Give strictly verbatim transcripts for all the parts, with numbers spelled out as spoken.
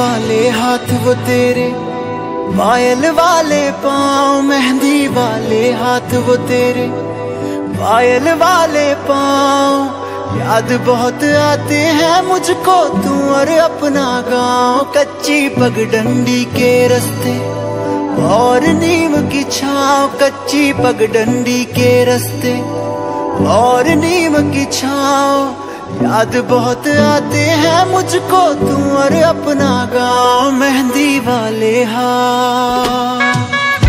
वाले हाथ वो तेरे, पायल वाले पाँव, मेहंदी वाले हाथ वो तेरे, पायल वाले पाँव। याद बहुत आते हैं मुझको तू और अपना गाँव, कच्ची पगडंडी के रास्ते और नीम की छाँव, कच्ची पगडंडी के रास्ते और नीम की छाँव। याद बहुत आते हैं मुझको तू और अपना गाँव, मेहंदी वाले हाथ।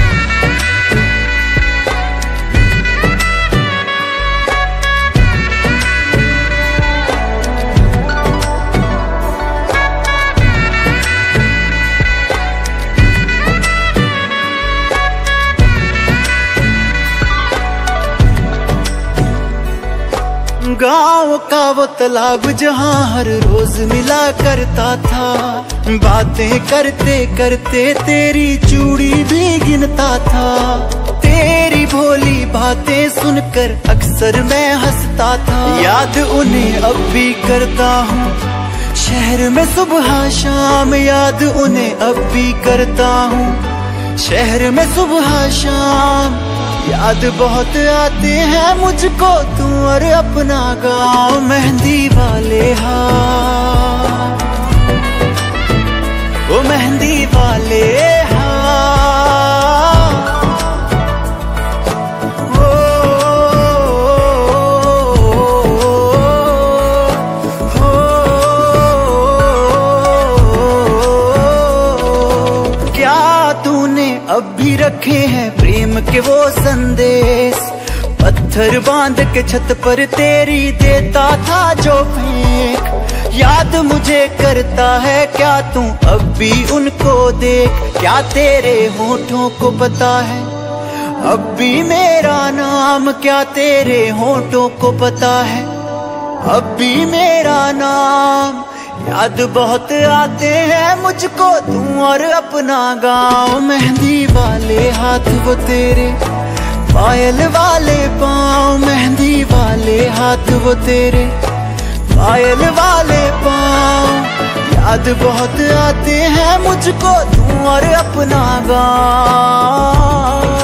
गाँव का वो तालाब जहाँ हर रोज मिला करता था, बातें करते करते तेरी चूड़ी भी गिनता था। तेरी भोली बातें सुनकर अक्सर मैं हंसता था, याद उन्हें अब भी करता हूँ शहर में सुबह शाम, याद उन्हें अब भी करता हूँ शहर में सुबह शाम। याद बहुत आते हैं मुझको तू और अपना गाँव, मेहंदी वाले हाथ, वो मेहंदी वाले हाथ। ओ, ओ, ओ, क्या तूने अब भी रखे हैं प्रेम के वो संदेश, पत्थर बांध के छत पर तेरी देता था जो फेंक। याद मुझे करता है क्या तू अब भी उनको देख, क्या तेरे होठों को पता है अब भी मेरा नाम, क्या तेरे होठों को पता है अब भी मेरा नाम। याद बहुत आते हैं मुझको तू और अपना गाँव, मेहंदी वाले हाथ वो तेरे, पायल वाले पाँव, मेहंदी वाले हाथ वो तेरे, पायल वाले पाँव। याद बहुत आते हैं मुझको तू और अपना गाँव।